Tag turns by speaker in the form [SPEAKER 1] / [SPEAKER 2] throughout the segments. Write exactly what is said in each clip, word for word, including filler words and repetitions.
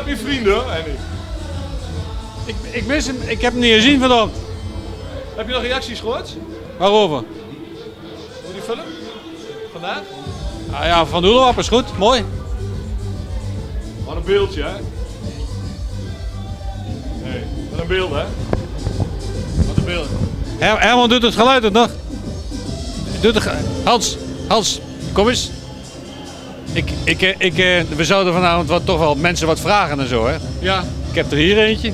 [SPEAKER 1] niet vrienden, Henny.
[SPEAKER 2] Ik, ik mis hem, ik heb hem niet gezien vanavond.
[SPEAKER 1] Heb je nog reacties gehoord?
[SPEAKER 2] Waarover?
[SPEAKER 1] Hoe die film? Vandaag?
[SPEAKER 2] Ah ja, Van Oelenwap is goed, mooi.
[SPEAKER 1] Wat een beeldje, hè? Nee, wat een beeld, hè? Wat een beeld.
[SPEAKER 2] Her Herman doet het geluid het nog. Doet het ge- Hans, Hans, kom eens. Ik, ik, eh, ik, eh, we zouden vanavond wat, toch wel mensen wat vragen en zo, hè?
[SPEAKER 1] Ja.
[SPEAKER 2] Ik heb er hier eentje.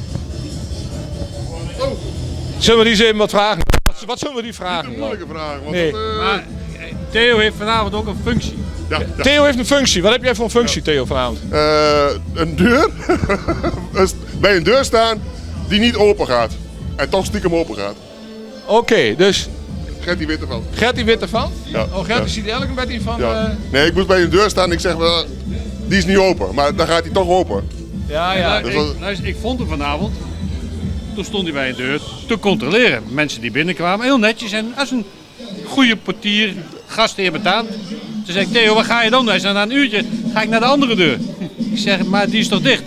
[SPEAKER 1] Zullen we die eens even wat vragen? Wat, wat zullen we die vragen?
[SPEAKER 3] Een moeilijke vraag. Want
[SPEAKER 1] Nee.
[SPEAKER 3] dat, uh...
[SPEAKER 2] Maar eh, Theo heeft vanavond ook een functie.
[SPEAKER 3] ja, ja.
[SPEAKER 1] Theo heeft een functie. Wat heb jij voor een functie, Theo, vanavond?
[SPEAKER 3] Uh, een deur. Bij een deur staan die niet open gaat. En toch stiekem open gaat.
[SPEAKER 1] Oké, okay, dus
[SPEAKER 3] Gertie weet ervan.
[SPEAKER 1] Gertie weet ervan?
[SPEAKER 3] Ja.
[SPEAKER 1] Oh, Gertie
[SPEAKER 3] Ja.
[SPEAKER 1] ziet elke met die van...
[SPEAKER 3] Ja.
[SPEAKER 1] Uh...
[SPEAKER 3] Nee, ik moest bij een deur staan en ik zeg wel, die is niet open. Maar dan gaat hij toch open.
[SPEAKER 1] Ja,
[SPEAKER 2] Ja,
[SPEAKER 1] ja.
[SPEAKER 2] ik,
[SPEAKER 3] dat was-
[SPEAKER 2] luister, ik vond hem vanavond. Toen stond hij bij een deur te controleren. Mensen die binnenkwamen, heel netjes en als een goede portier, gastheer betaald. Toen zei ik, Theo, waar ga je dan doen? Hij zei, na een uurtje ga ik naar de andere deur. Ik zeg, maar die is toch dicht?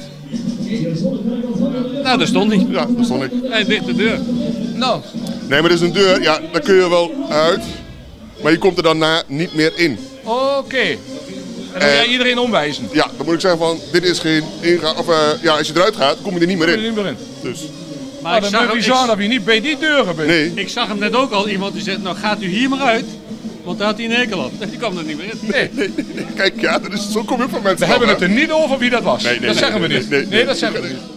[SPEAKER 2] Nou, daar stond hij.
[SPEAKER 3] Ja, daar stond ik.
[SPEAKER 2] Hij dicht de deur.
[SPEAKER 1] Nou,
[SPEAKER 3] Nee, maar dit is een deur, ja, daar kun je wel uit. Maar je komt er daarna niet meer in.
[SPEAKER 1] oké. En dan wil jij
[SPEAKER 3] Eh,
[SPEAKER 1] iedereen omwijzen?
[SPEAKER 3] Ja, dan moet ik zeggen van, dit is geen ingang. Of uh, ja, als je eruit gaat, kom je er niet meer
[SPEAKER 1] Kom je er
[SPEAKER 3] in.
[SPEAKER 1] niet meer in.
[SPEAKER 3] Dus,
[SPEAKER 2] Maar
[SPEAKER 1] Maar
[SPEAKER 2] ik,
[SPEAKER 1] dan
[SPEAKER 2] zag
[SPEAKER 1] moet
[SPEAKER 2] hem,
[SPEAKER 1] je
[SPEAKER 2] ik,
[SPEAKER 1] zorgen dat je niet bij die deuren bent.
[SPEAKER 3] nee.
[SPEAKER 2] ik zag hem net ook al, iemand die zegt, nou gaat u hier maar uit. Want daar had hij een hekel aan. Die kwam er niet meer in.
[SPEAKER 1] Nee,
[SPEAKER 3] Nee, nee, nee. Kijk, ja, dat is, zo kom je van mensen.
[SPEAKER 1] we
[SPEAKER 3] af,
[SPEAKER 1] hebben
[SPEAKER 3] hè.
[SPEAKER 1] het er niet over wie dat was.
[SPEAKER 3] Nee, nee,
[SPEAKER 1] dat
[SPEAKER 3] nee,
[SPEAKER 1] zeggen we
[SPEAKER 3] nee,
[SPEAKER 1] niet.
[SPEAKER 3] nee, nee,
[SPEAKER 1] Nee, dat
[SPEAKER 3] nee.
[SPEAKER 1] zeggen we niet.